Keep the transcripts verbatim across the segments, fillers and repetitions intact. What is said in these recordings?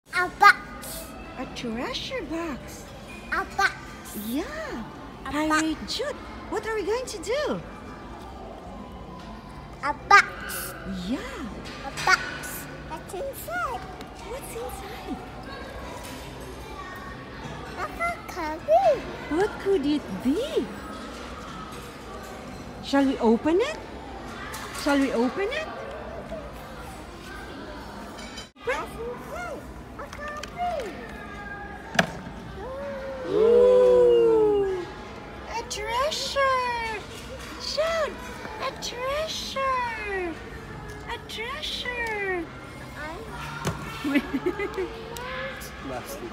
A box. A treasure box. A box. Yeah. A Pirate Joud, what are we going to do? A box. Yeah. A box. What's inside? What's inside? Look at Cubby. What could it be? Shall we open it? Shall we open it? What's inside? A Cubby. Ooh, a treasure! Joud, a treasure! A treasure! Plastic.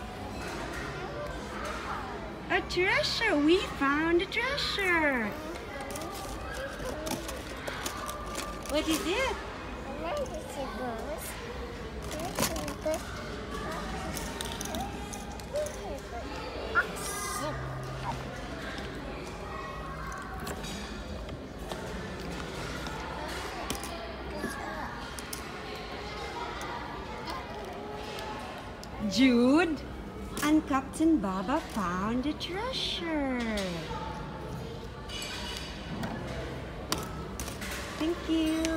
A treasure! We found a treasure! What is it? Joud and Captain Baba found a treasure. Thank you.